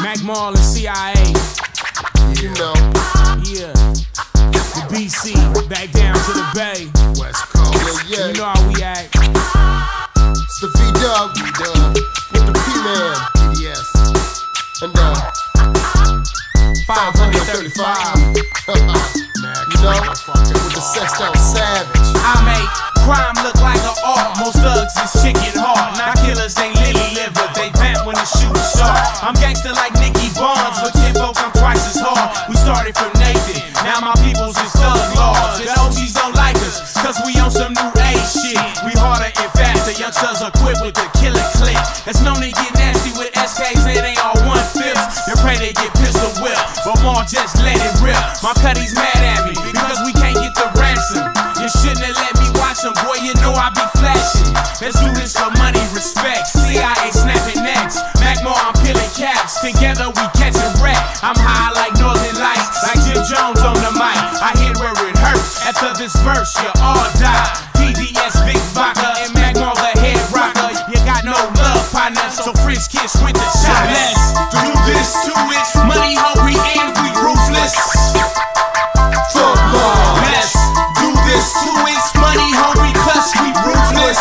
Mac Mall and CIA. You know. Yeah. The BC, back down to the Bay. West Coast. Yeah, yeah. You know how we act. It's the V-Dub. With the P-Man. PDS. And 535. You know, with the sexed out savage. I make crime look like an art. Most thugs is chicken hard. Not killers, they lily liver. They vamp when the shoot start. I'm gangster like Nicky Barnes, but kid folks, I'm twice as hard. We started from Nathan, now my people's is thug laws. The OGs don't like us, cause we on some new age shit. We harder and faster, youngsters are equipped with the killer click. That's known to get nasty with SKs, and they all 1/5. You pray they get pistol whipped, but more just let it rip. My cutty's mad at me, because we can't get the ransom. You shouldn't have let me watch them, boy, you know I be flashing. Let's do this for money, respect. CIA snapping necks, Mac Mall, I'm peeling caps. Together we catching wreck. I'm high like Northern Lights, like Jim Jones on the mic. I hit where it hurts. After this verse, you all die. PDS, Big Vodka, and Mac Mall, the head rocker. You got no love, partner, so French kiss with the shot. Let's do this to it. Money hungry and we ruthless. Thug law. Let's do this to it. Money hungry plus we ruthless.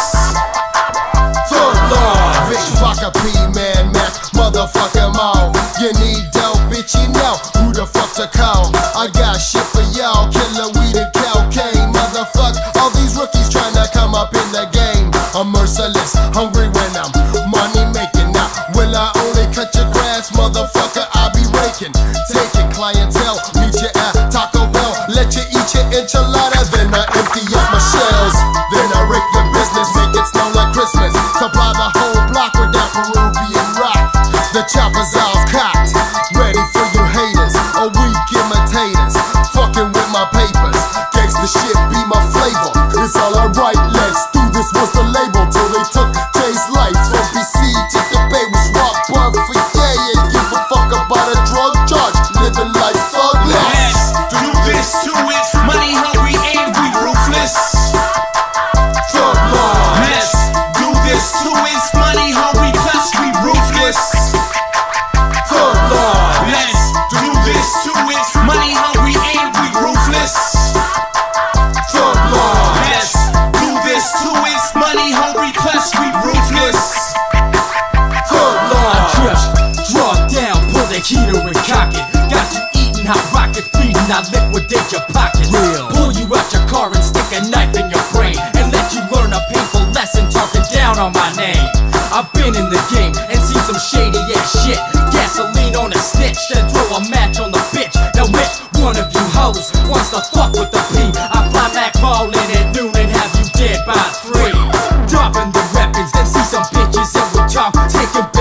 Thug law. Big Vodka, P-Man, Mac, motherfucking mouth. You need dope, bitch, you know who the fuck to call. I got shit for y'all, killer weed and cocaine. Motherfuck, all these rookies trying to come up in the game. I'm merciless, hungry when I'm money making. Now, will I only cut your grass, motherfucker? I be raking, taking clientele. Meet you at Taco Bell, let you eat your enchilada, then I empty up my shells. Then I rake your business, make it snow like Christmas. Supply the whole block with that Peruvian rock. The choppers all cocked, ready for you haters, or weak imitators. Fucking with my papers, gangsta shit be my flavor. It's all alright, let's do this. Was the label till they took Jay's life from BC to the Bay. We swap bud for yeah, ain't give a fuck about a drug charge. Living life thug life. Let's do this to it. Money hungry and we ruthless. Thug law. Let's do this to it. Money hungry plus we ruthless. Thug law. Let's do this to it. Money hungry and we ruthless. Thug law. Let's do this to it. Money hungry plus we ruthless. Thug law. Draw down, pull the heater and cock it. Got you eating hot rockets, bleeding, I liquidate your pockets. Real. Pull you out your car and stick a knife in your brain, and let you learn a painful lesson talking down on my name. I've been in the game and seen some shady ass shit. Gasoline on a snitch, then throw a match on the bitch. Now which one of you hoes wants to fuck with the P? I fly Mac Mall in at noon and have you dead by 3. Dropping the weapons, then see some bitches and we talk, taking